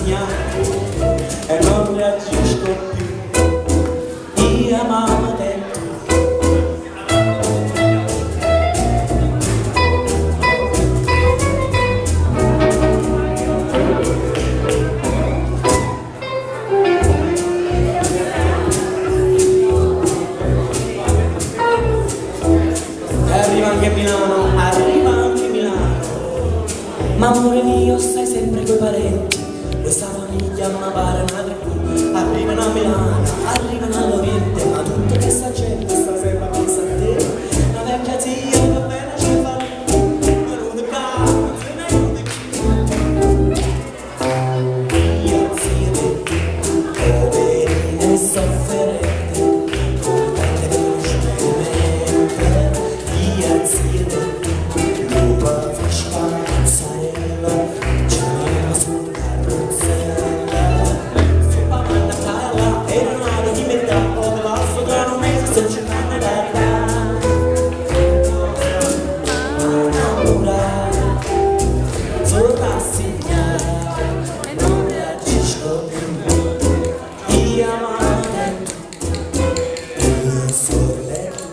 segnale e non reagisco più. Io amavo te. Arriva anche Milano, ma amore mio stai sempre coi parenti, questa famiglia non appare una tribù, arrivano a Milano, arrivano all'Oriente, ma tutto che sta gente stasera pensa a te, la vecchia zia va bene ci fa, venuti qua, se ne venuti qui, io zia te, poverine e sofferente, contente velocemente, io zia te. Io